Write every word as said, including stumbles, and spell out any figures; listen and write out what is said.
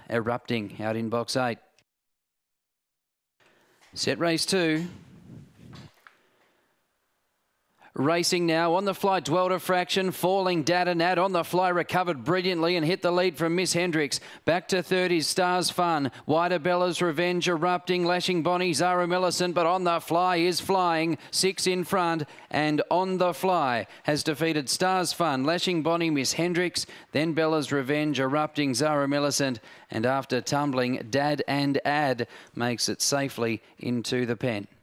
Erupting out in box eight. Set race two. Racing now on the fly, Dwelt a Fraction, falling Dad and Ad on the fly, recovered brilliantly and hit the lead from Miss Hendricks. Back to thirties, Stars Fun, Wider Bella's Revenge, Erupting, Lashing Bonnie, Zara Millicent, but on the fly is flying, six in front, and on the fly has defeated Stars Fun, Lashing Bonnie, Miss Hendricks, then Bella's Revenge, Erupting, Zara Millicent, and after tumbling, Dad and Ad makes it safely into the pen.